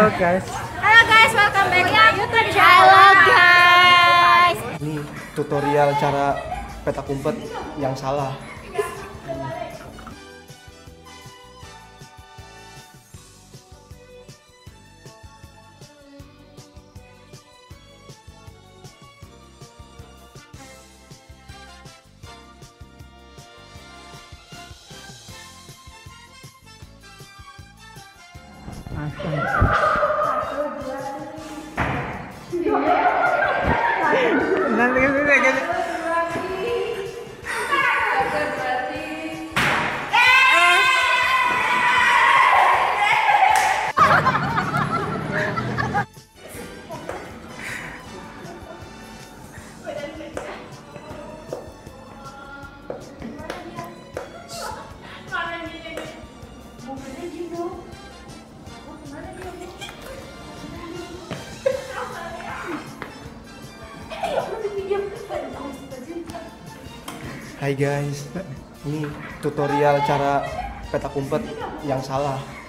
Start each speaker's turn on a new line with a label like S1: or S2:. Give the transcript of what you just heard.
S1: Halo guys.
S2: Halo guys, welcome back to YouTube channel. Halo guys.
S1: Ini tutorial cara petak umpet yang salah. Hai guys, ini tutorial cara petak umpet yang salah.